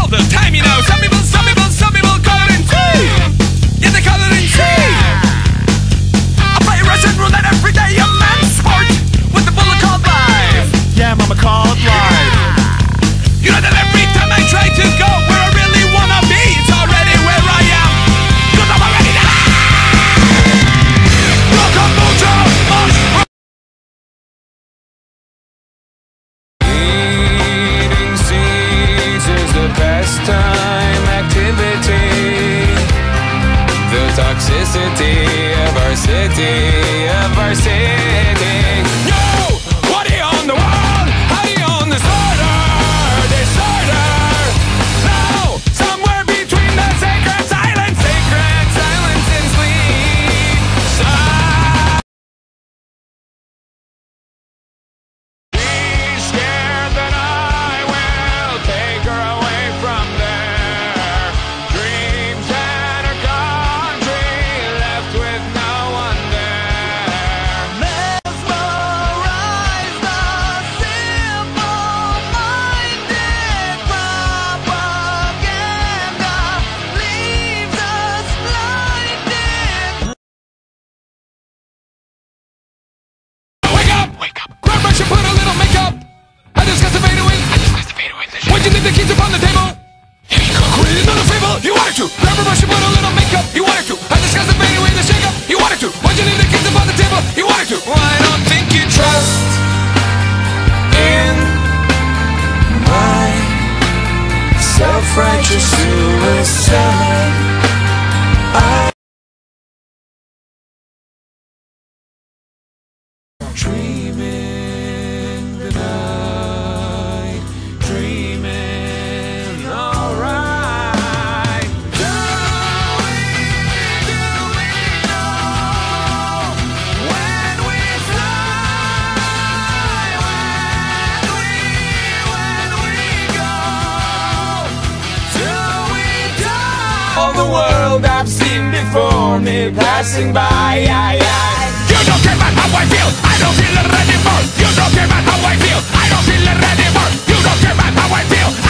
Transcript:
all the time, you know. Some people call it in tea. Yeah, they call it in tea. I play Russian roulette every day, a man's sport with the bullet called live. Yeah, mama, call it live. You know that every time I try to go where I really wanna be, it's already where I am, 'cause I'm already there. Welcome, Mojo. Eating seeds is the pastime activity. The toxicity of our city, Yo, what are you on the wall? How you on the disorder? No, somewhere between the sacred silence and sleep. She's scared that I will take her away from there. Dreams and her country left with no one there. Mesmerize the simple-minded propaganda leaves us blinded. Wake up! Grab brush and put a little makeup. I discuss the fade away. Why'd you leave the keys upon the table? Here you go. Create another fable. You wanted to. Grab a brush and put a little makeup. You wanted to. I discuss the fade away, the shake up. You wanted to. Why'd you leave the keys upon the table? You wanted to. Well, I don't think you trust in my self-righteous suicide. Dreaming the night, dreaming alright. Do we know when we fly, when we go? Do we die? All the world I've seen before me passing by. You don't care about how I feel. I don't feel ready for. You don't care about how I feel. I don't feel ready for. You don't care about how I feel.